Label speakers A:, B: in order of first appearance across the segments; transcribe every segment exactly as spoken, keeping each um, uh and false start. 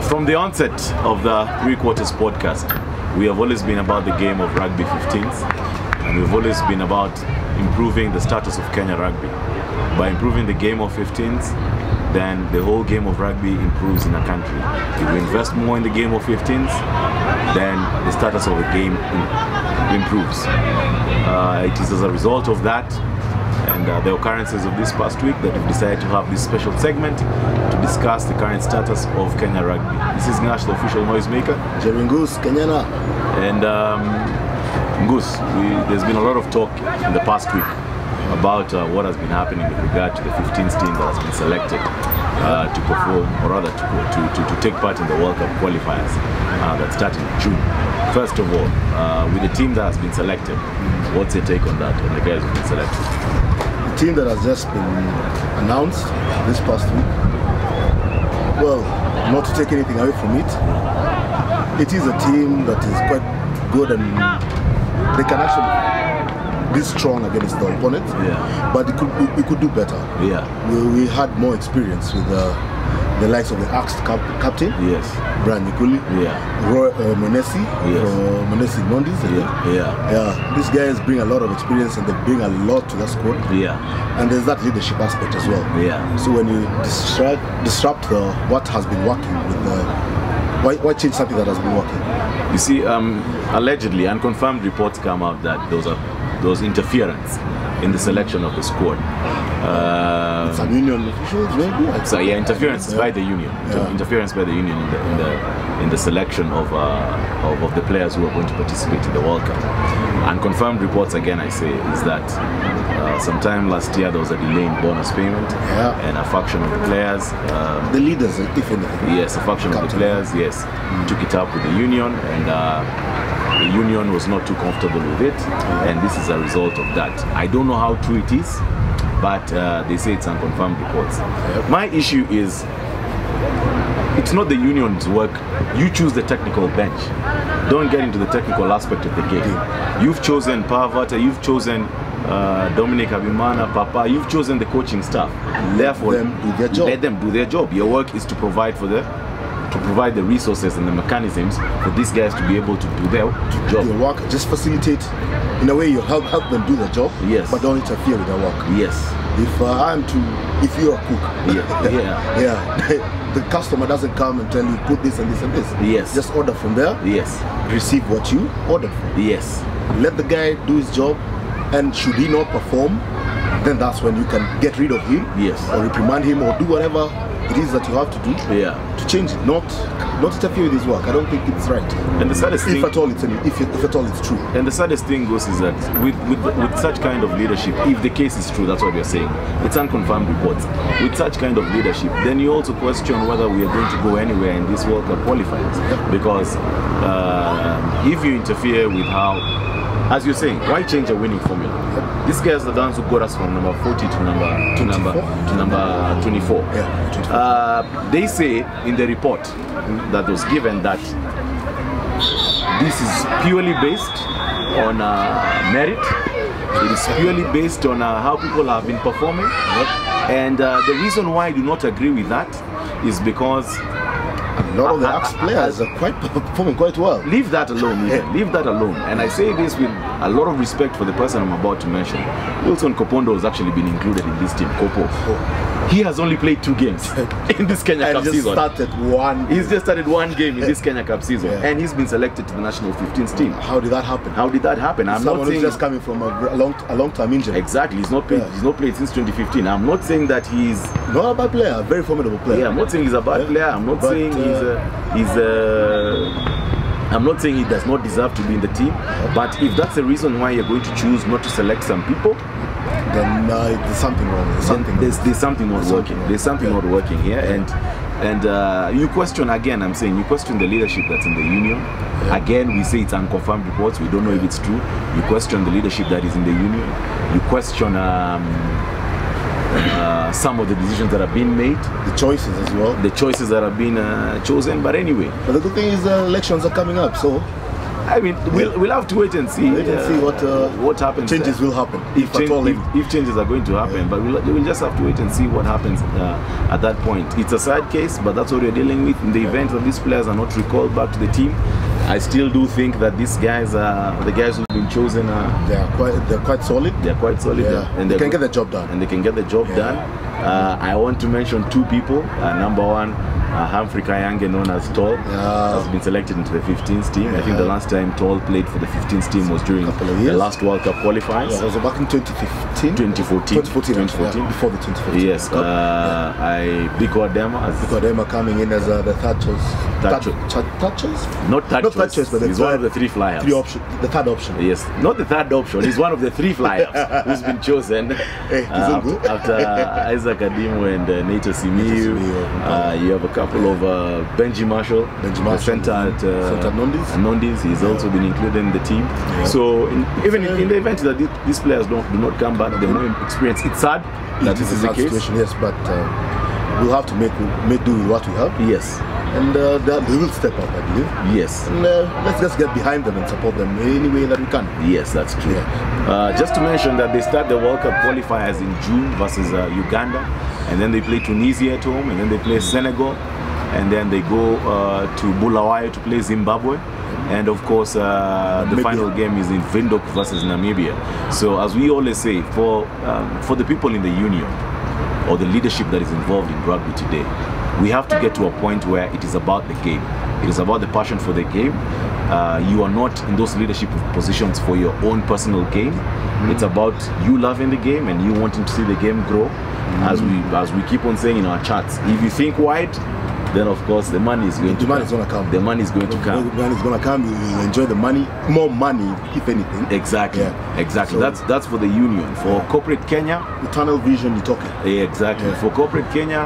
A: From the onset of the Three Quarters podcast, we have always been about the game of rugby fifteens, and we've always been about improving the status of Kenya rugby. By improving the game of fifteens, then the whole game of rugby improves in a country. If we invest more in the game of fifteens, then the status of the game improves. Uh, it is as a result of that and uh, the occurrences of this past week that we've decided to have this special segment to discuss the current status of Kenya rugby. This is Ngash, the official noisemaker.
B: Jerry Ngoos, Kenyana.
A: And um, Ngoos, we, there's been a lot of talk in the past week about uh, what has been happening with regard to the fifteens team that has been selected uh, to perform, or rather to, to, to, to take part in the World Cup qualifiers uh, that start in June. First of all, uh, with the team that has been selected, what's your take on that, on the guys who have been selected?
B: The team that has just been announced this past week, well, not to take anything away from it, it is a team that is quite good and they can actually be strong against the opponent, yeah. But it could, we, we could do better.
A: Yeah,
B: we, we had more experience with uh, the likes of the Axe cap captain,
A: yes,
B: Brian Mikuli,
A: yeah,
B: Roy uh, Menesi,
A: yes,
B: uh, Menesi Mondis,
A: yeah, yeah,
B: yeah. These guys bring a lot of experience and they bring a lot to the squad.
A: Yeah,
B: and there's that leadership aspect as well.
A: Yeah.
B: So when you disrupt, disrupt the what has been working with the why, why change something that has been working?
A: You see, um, allegedly, unconfirmed reports come out that those are those interference in the selection of the squad. Uh,
B: Some union officials, maybe.
A: So yeah, interference
B: yeah.
A: by the union. Yeah. Interference by the union in the in the in the selection of, uh, of of the players who are going to participate in the World Cup. Unconfirmed reports, again, I say, is that uh, sometime last year there was a delay in bonus payment,
B: yeah.
A: and a faction of the players, um,
B: the leaders, if anything.
A: Yes, a faction of the players, yes, mm. took it up with the union, and uh, the union was not too comfortable with it, and this is a result of that. I don't know how true it is, but uh, they say it's unconfirmed reports. Yep. My issue is, it's not the union's work. You choose the technical bench. Don't get into the technical aspect of the game. You've chosen Pavata, you've chosen uh, Dominic Abimana, Papa, you've chosen the coaching staff. Therefore,
B: let them do their job.
A: Let them do their job. Your work is to provide for the to provide the resources and the mechanisms for these guys to be able to do their to job.
B: Their work, just facilitate. In a way, you help help them do their job.
A: Yes.
B: But don't interfere with their work.
A: Yes.
B: If uh, I'm to, if you're a cook,
A: yeah, yeah,
B: yeah, the customer doesn't come and tell you put this and this and this.
A: Yes.
B: Just order from there.
A: Yes.
B: Receive what you ordered for.
A: Yes.
B: Let the guy do his job, and should he not perform, then that's when you can get rid of him.
A: Yes.
B: Or reprimand him, or do whatever it is that you have to do.
A: Yeah. To
B: change it, not not interfere with his work. I don't think it's right.
A: And the saddest
B: if
A: thing,
B: at all it's any, if, if at all it's true.
A: And the saddest thing goes is that with, with with such kind of leadership, if the case is true, that's what we are saying. It's unconfirmed reports. With such kind of leadership, then you also question whether we are going to go anywhere in this World Cup qualifiers. Yep. Because uh, if you interfere with how, as you're saying, why change a winning formula? Yep. These guys are the ones who got us from number forty to number to number to number twenty-four.
B: Yeah, twenty-four.
A: Uh, they say in the report that was given that this is purely based on uh, merit. It is purely based on uh, how people have been performing. Yep. And uh, the reason why I do not agree with that is because
B: a lot of the Axe players are quite performing quite well.
A: Leave that alone, yeah. Leave that alone. And I say this with a lot of respect for the person I'm about to mention. Wilson Kopondo has actually been included in this team, Kopo. Oh. He has only played two games in this Kenya
B: and
A: Cup
B: just
A: season.
B: Started one.
A: He's just started one game in this Kenya Cup season,
B: yeah.
A: And he's been selected to the national fifteens team.
B: How did that happen?
A: How did that happen? I'm
B: Someone
A: not saying
B: who's just coming from a long, a long-term injury.
A: Exactly. He's not played. Yeah. He's not played since twenty fifteen. I'm not saying that he's
B: not a bad player. A very formidable player.
A: Yeah, I'm not saying he's a bad yeah. player. I'm not but, saying uh, he's a he's a. I'm not saying he does not deserve to be in the team, but if that's the reason why you're going to choose not to select some people,
B: then uh, there's something wrong. There's something,
A: there's, there's something not
B: there's
A: working.
B: Something
A: there's something yeah. not working here, yeah. and and uh, you question again. I'm saying you question the leadership that's in the union. Yeah. Again, we say it's unconfirmed reports. We don't know yeah. if it's true. You question the leadership that is in the union. You question. Um, Uh, some of the decisions that have been made,
B: the choices as well,
A: the choices that have been uh, chosen. But anyway,
B: but the good thing is the uh, elections are coming up, so
A: I mean, we'll, we'll have to wait and see.
B: Wait and
A: uh,
B: see what uh,
A: what happens.
B: Changes
A: there.
B: will happen
A: If,
B: if, at
A: change,
B: all.
A: if, if changes are going to happen,
B: Yeah.
A: but we'll, we'll just have to wait and see what happens uh, at that point. It's a sad case, but that's what we're dealing with. In the event that these players are not recalled back to the team, I still do think that these guys are the guys who've been chosen. Uh,
B: They are quite they're quite solid.
A: they're quite solid,
B: Yeah.
A: and
B: they
A: they're
B: can get
A: good.
B: the job done.
A: and they can get the job
B: Yeah.
A: done. Uh, I want to mention two people. Uh, number one, uh, Humphrey Kayange, known as Tall,
B: Yeah.
A: has been selected into the fifteenth team. I think
B: Yeah.
A: the last time Tall played for the fifteenth team was during
B: Couple of
A: the
B: years.
A: last World Cup qualifiers.
B: Yeah, it was back in twenty fifteen.
A: twenty fourteen.
B: twenty fourteen.
A: twenty fourteen.
B: Yeah, before the twenty fourteen.
A: Yes,
B: Cup.
A: uh, I Biko Adema as
B: Because them are coming in as uh, the third choice.
A: Third
B: Third,
A: cho-
B: cho- third choice?
A: not third
B: Not
A: choice.
B: third choice, but the
A: he's one
B: third-
A: of the three flyers.
B: Three option. The third option.
A: Yes, not the third option. He's one of the three flyers who's been chosen
B: Hey, he's
A: uh,
B: all
A: after,
B: good.
A: after Isaac Adimo and uh, Nato Simiu.
B: Simiyu.
A: Uh, you have a couple of uh, Benji Marshall,
B: Benji
A: the
B: Marshall,
A: center at uh,
B: center at Nondis.
A: at Nondis. He's also been included in the team.
B: Yeah.
A: So in, even in, in the event that these, these players don't do not come back, they're more experienced. It's sad that
B: It
A: this
B: a
A: is the
B: sad
A: case.
B: situation, yes, but uh, we'll have to make make do with what we have,
A: Yes,
B: and uh, they they will step up, I believe.
A: yes.
B: And uh, let's just get behind them and support them any way that we can.
A: Yes, that's true.
B: Yeah.
A: Uh, just to mention that they start the World Cup qualifiers in June versus uh, Uganda, and then they play Tunisia at home, and then they play Senegal, and then they go uh, to Bulawayo to play Zimbabwe. And of course, uh, the
B: Namibia.
A: final game is in Windhoek versus Namibia. So, as we always say, for um, for the people in the union or the leadership that is involved in rugby today, we have to get to a point where it is about the game. It is about the passion for the game. Uh, you are not in those leadership positions for your own personal gain. Mm-hmm. It's about you loving the game and you wanting to see the game grow. Mm-hmm. As we as we keep on saying in our chats, if you think wide, then of course the money is going
B: The
A: to
B: money
A: come.
B: is gonna come.
A: The money is going to come.
B: The money is gonna come. You will enjoy the money, more money, if anything.
A: Exactly,
B: Yeah.
A: exactly.
B: So-
A: that's that's for the union. For
B: Yeah.
A: corporate Kenya,
B: The tunnel vision you're talking.
A: yeah, exactly. For corporate Kenya,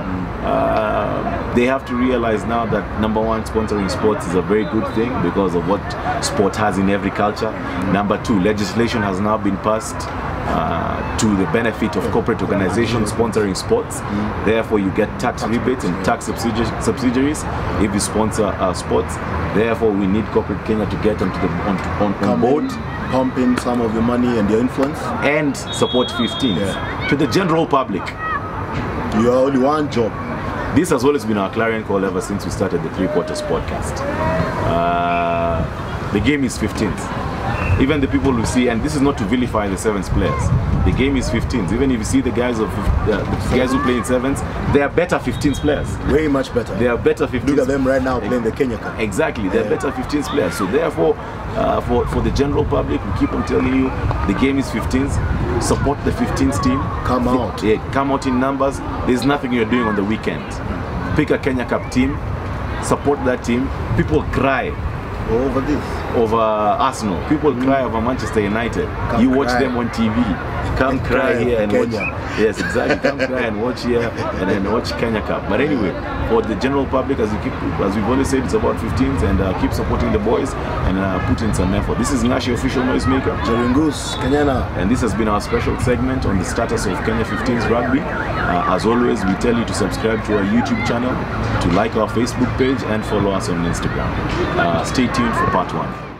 A: uh, they have to realize now that number one, sponsoring sports is a very good thing because of what sport has in every culture. Number two, legislation has now been passed uh, to the benefit of corporate organizations sponsoring sports. Therefore, you get tax rebates and tax subsidi- subsidiaries if you sponsor uh, sports. Therefore, we need corporate Kenya to get onto the on, on, on
B: Come
A: board
B: in, pump in some of your money and your influence.
A: and support fifteens
B: Yeah.
A: to the general public.
B: You are only one job.
A: This has always been our clarion call ever since we started the Three Quarters podcast. Uh, the game is fifteenth. Even the people who see, and this is not to vilify the sevens players, the game is fifteenth. Even if you see the guys of uh, the guys who play in sevens, they are better fifteenth players.
B: Way much better.
A: They are better fifteenth.
B: Look at them right now playing the Kenya Cup.
A: Exactly, they're
B: Yeah.
A: better fifteenth players. So therefore, uh, for for the general public, we keep on telling you the game is fifteenth. Support the fifteenth team.
B: Come out.
A: Yeah, come out in numbers. There's nothing you're doing on the weekend. Pick a Kenya Cup team. Support that team. People cry
B: Over this.
A: over Arsenal. People cry over Manchester United.
B: Come
A: you watch
B: cry.
A: them on T V. Come
B: And
A: cry
B: cry
A: here
B: for
A: and
B: Kenya.
A: watch. Yes, exactly. Come cry and watch here and then watch Kenya Cup. But anyway, for the general public, as we keep, as we've always said, it's about fifteens, and uh, keep supporting the boys and uh, put in some effort. This is Nashi official noisemaker.
B: Jeringus, Kenyana.
A: And this has been our special segment on the status of Kenya fifteens rugby. Uh, as always, we tell you to subscribe to our YouTube channel, to like our Facebook page, and follow us on Instagram. Uh, stay tuned for part one.